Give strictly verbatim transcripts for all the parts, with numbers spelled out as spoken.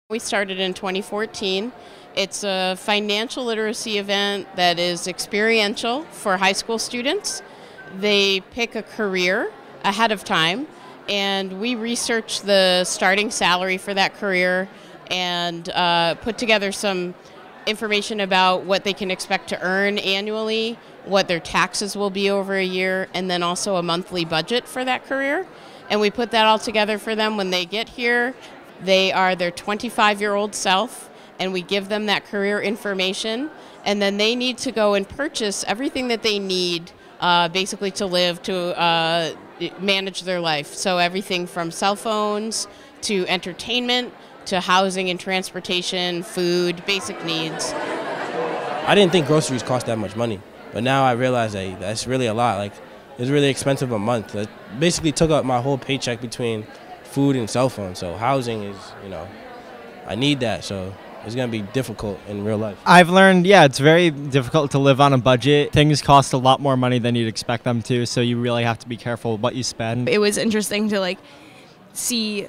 We started in twenty fourteen. It's a financial literacy event that is experiential for high school students. They pick a career ahead of time, and we research the starting salary for that career and uh, put together some information about what they can expect to earn annually, what their taxes will be over a year, and then also a monthly budget for that career. And we put that all together for them when they get here. They are their twenty-five-year-old self, and we give them that career information, and then they need to go and purchase everything that they need uh, basically to live, to uh, manage their life. So everything from cell phones to entertainment to housing and transportation, food, basic needs. I didn't think groceries cost that much money, but now I realize that that's really a lot. Like, it's really expensive a month. It basically took up my whole paycheck between food and cell phone. So housing is, you know, I need that. So it's going to be difficult in real life. I've learned, yeah, it's very difficult to live on a budget. Things cost a lot more money than you'd expect them to, so you really have to be careful what you spend. It was interesting to like see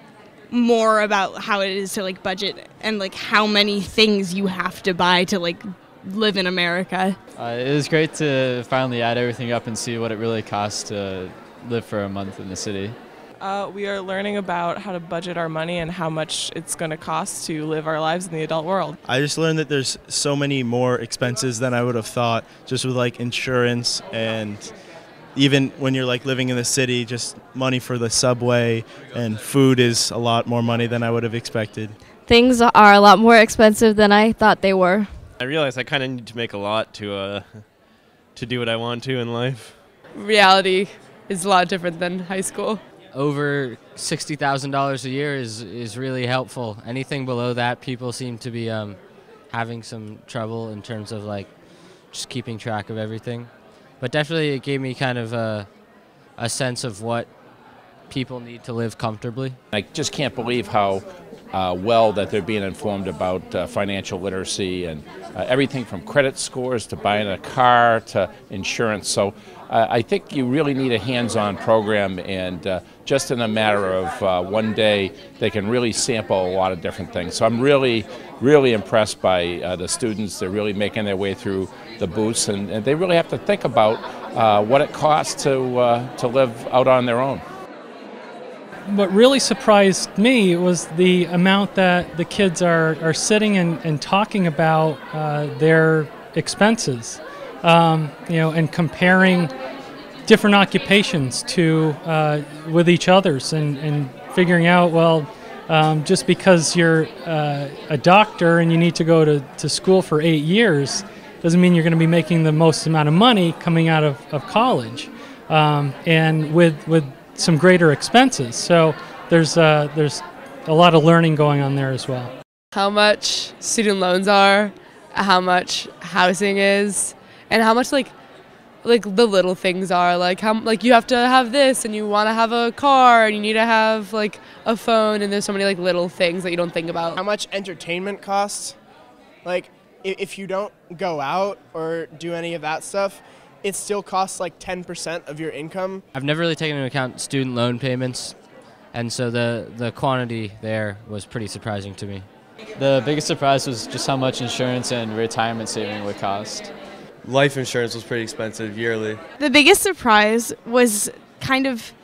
more about how it is to like budget and like how many things you have to buy to like live in America. Uh, it was great to finally add everything up and see what it really costs to live for a month in the city. Uh, we are learning about how to budget our money and how much it's going to cost to live our lives in the adult world. I just learned that there's so many more expenses than I would have thought, just with like insurance, and even when you're like living in the city, just money for the subway and food is a lot more money than I would have expected. Things are a lot more expensive than I thought they were. I realize I kind of need to make a lot to uh, to do what I want to in life. Reality is a lot different than high school. Over sixty thousand dollars a year is, is really helpful. Anything below that, people seem to be um, having some trouble in terms of like just keeping track of everything. But definitely it gave me kind of a, a sense of what people need to live comfortably. I just can't believe how uh, well that they're being informed about uh, financial literacy and uh, everything from credit scores to buying a car to insurance. So uh, I think you really need a hands-on program, and uh, just in a matter of uh, one day they can really sample a lot of different things. So I'm really, really impressed by uh, the students. They're really making their way through the booths, and, and they really have to think about uh, what it costs to, uh, to live out on their own. What really surprised me was the amount that the kids are, are sitting and, and talking about uh, their expenses, um, you know, and comparing different occupations to uh, with each other's, and, and figuring out, well, um, just because you're uh, a doctor and you need to go to, to school for eight years doesn't mean you're going to be making the most amount of money coming out of, of college, um, and with with some greater expenses. So there's uh, there's a lot of learning going on there as well. How much student loans are, how much housing is, and how much like like the little things are. Like how like you have to have this, and you want to have a car, and you need to have like a phone, and there's so many like little things that you don't think about. How much entertainment costs? Like if you don't go out or do any of that stuff, it still costs like ten percent of your income. I've never really taken into account student loan payments, and so the, the quantity there was pretty surprising to me. The biggest surprise was just how much insurance and retirement saving would cost. Life insurance was pretty expensive yearly. The biggest surprise was kind of,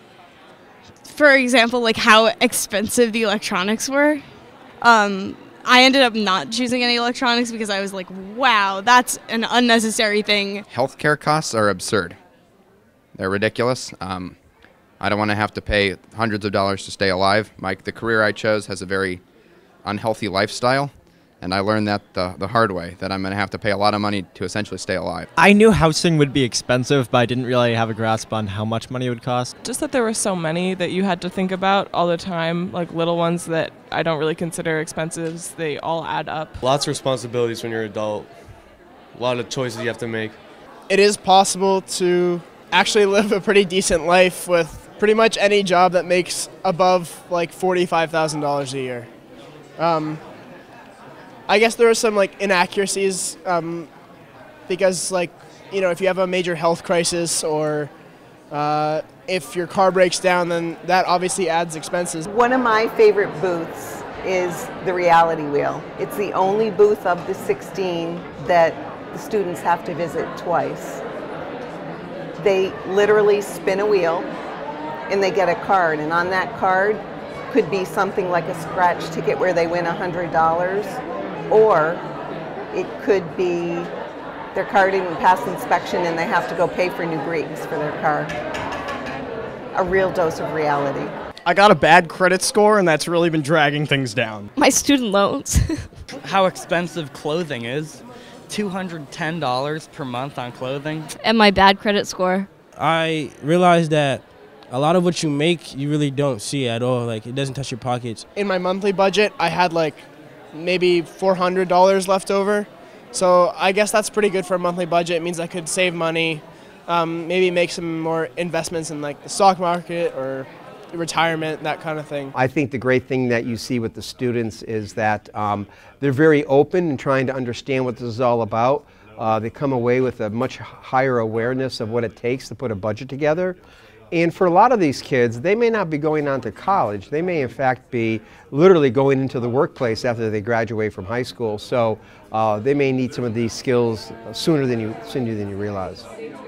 for example, like how expensive the electronics were. Um, I ended up not choosing any electronics because I was like, wow, that's an unnecessary thing. Healthcare costs are absurd. They're ridiculous. Um, I don't want to have to pay hundreds of dollars to stay alive. My, the career I chose has a very unhealthy lifestyle, and I learned that the, the hard way, that I'm going to have to pay a lot of money to essentially stay alive. I knew housing would be expensive, but I didn't really have a grasp on how much money it would cost. Just that there were so many that you had to think about all the time, like little ones that I don't really consider expenses. They all add up. Lots of responsibilities when you're an adult. A lot of choices you have to make. It is possible to actually live a pretty decent life with pretty much any job that makes above like forty-five thousand dollars a year. Um, I guess there are some like inaccuracies um, because like, you know, if you have a major health crisis or uh, if your car breaks down, then that obviously adds expenses. One of my favorite booths is the reality wheel. It's the only booth of the sixteen that the students have to visit twice. They literally spin a wheel and they get a card, and on that card could be something like a scratch ticket where they win one hundred dollars, or it could be their car didn't pass inspection and they have to go pay for new brakes for their car. A real dose of reality. I got a bad credit score, and that's really been dragging things down. My student loans. How expensive clothing is. two hundred ten dollars per month on clothing. And my bad credit score. I realized that a lot of what you make, you really don't see at all. Like, it doesn't touch your pockets. In my monthly budget, I had like maybe four hundred dollars left over. So I guess that's pretty good for a monthly budget. It means I could save money, um, maybe make some more investments in like the stock market or retirement, that kind of thing. I think the great thing that you see with the students is that um, they're very open and trying to understand what this is all about. Uh, they come away with a much higher awareness of what it takes to put a budget together. And for a lot of these kids, they may not be going on to college. They may in fact be literally going into the workplace after they graduate from high school. So uh, they may need some of these skills sooner than you, sooner than you realize.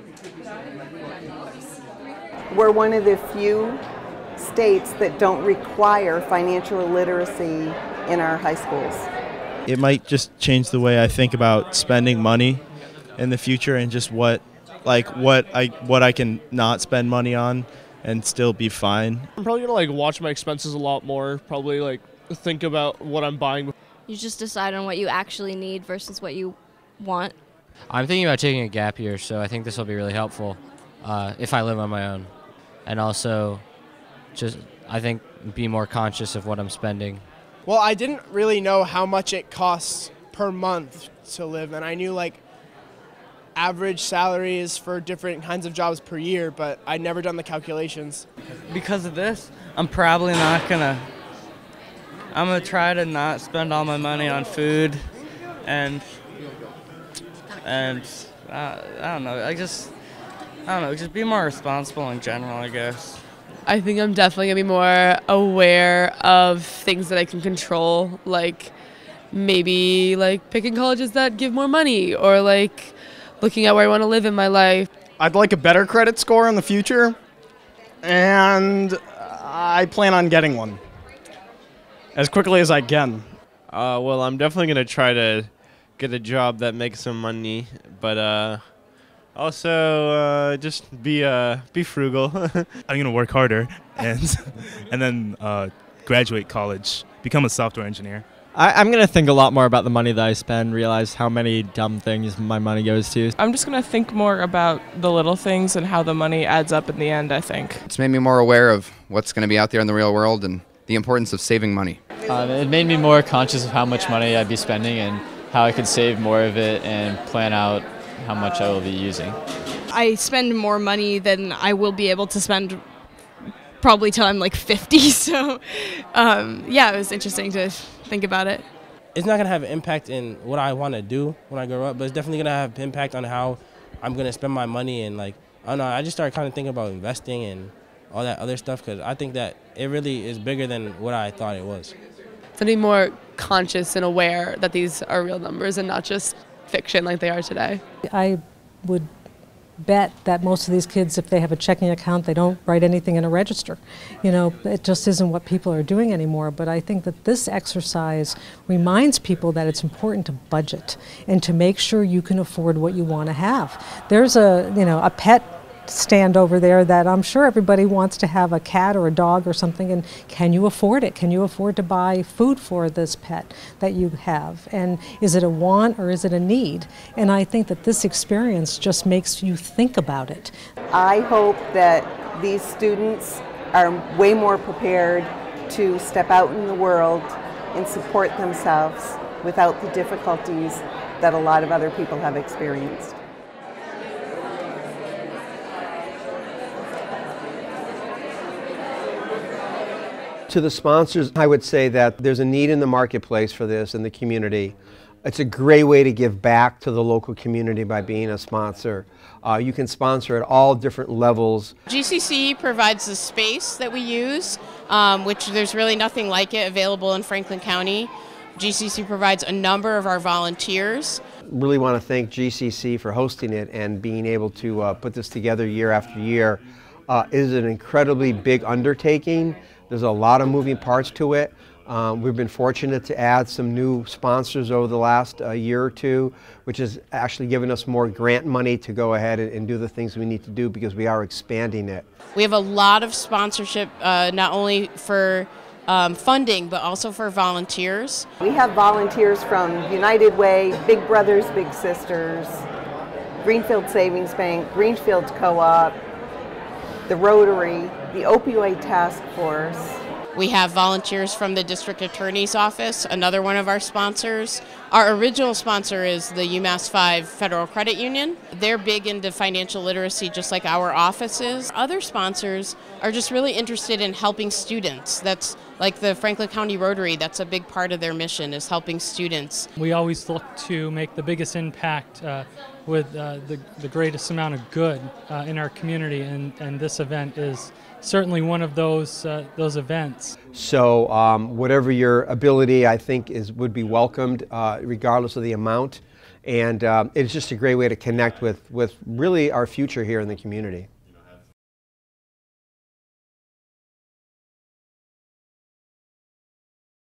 We're one of the few states that don't require financial literacy in our high schools. It might just change the way I think about spending money in the future, and just what like what I what I can not spend money on and still be fine. I'm probably gonna like watch my expenses a lot more, probably like think about what I'm buying. You just decide on what you actually need versus what you want. I'm thinking about taking a gap year, so I think this will be really helpful uh, if I live on my own. And also, just I think be more conscious of what I'm spending. Well, I didn't really know how much it costs per month to live, and I knew like average salaries for different kinds of jobs per year, but I'd never done the calculations. Because of this, I'm probably not gonna, I'm gonna try to not spend all my money on food and, and uh, I don't know, I just, I don't know, just be more responsible in general, I guess. I think I'm definitely gonna be more aware of things that I can control, like maybe like picking colleges that give more money, or like looking at where I want to live in my life. I'd like a better credit score in the future, and I plan on getting one as quickly as I can. Uh, well, I'm definitely going to try to get a job that makes some money, but uh, also uh, just be uh, be frugal. I'm going to work harder and, and then uh, graduate college, become a software engineer. I, I'm going to think a lot more about the money that I spend, realize how many dumb things my money goes to. I'm just going to think more about the little things and how the money adds up in the end, I think. It's made me more aware of what's going to be out there in the real world and the importance of saving money. Um, it made me more conscious of how much money I'd be spending and how I could save more of it and plan out how much I will be using. I spend more money than I will be able to spend probably till I'm like fifty, so um, yeah, it was interesting to think about it. It's not going to have an impact in what I want to do when I grow up, but it's definitely going to have an impact on how I'm going to spend my money. And like, I don't know, I just started kind of thinking about investing and all that other stuff, because I think that it really is bigger than what I thought it was. To be more conscious and aware that these are real numbers and not just fiction like they are today. I would bet that most of these kids, if they have a checking account, they don't write anything in a register. You know, it just isn't what people are doing anymore. But I think that this exercise reminds people that it's important to budget and to make sure you can afford what you want to have. There's a, you know, a pet stand over there that I'm sure everybody wants to have, a cat or a dog or something, and can you afford it? Can you afford to buy food for this pet that you have? And is it a want or is it a need? And I think that this experience just makes you think about it. I hope that these students are way more prepared to step out in the world and support themselves without the difficulties that a lot of other people have experienced. To the sponsors, I would say that there's a need in the marketplace for this in the community. It's a great way to give back to the local community by being a sponsor. Uh, you can sponsor at all different levels. G C C provides the space that we use, um, which there's really nothing like it available in Franklin County. G C C provides a number of our volunteers. Really want to thank G C C for hosting it and being able to uh, put this together year after year. Uh, it is an incredibly big undertaking. There's a lot of moving parts to it. Um, we've been fortunate to add some new sponsors over the last uh, year or two, which has actually given us more grant money to go ahead and, and do the things we need to do because we are expanding it. We have a lot of sponsorship, uh, not only for um, funding, but also for volunteers. We have volunteers from United Way, Big Brothers Big Sisters, Greenfield Savings Bank, Greenfield Co-op, the Rotary, the Opioid Task Force. We have volunteers from the District Attorney's Office, another one of our sponsors. Our original sponsor is the UMass five Federal Credit Union. They're big into financial literacy just like our office is. Other sponsors are just really interested in helping students. That's like the Franklin County Rotary, that's a big part of their mission, is helping students. We always look to make the biggest impact uh, with uh, the, the greatest amount of good uh, in our community, and, and this event is certainly one of those uh, those events. So um, whatever your ability, I think, is would be welcomed, uh, regardless of the amount. And um, it's just a great way to connect with, with really our future here in the community.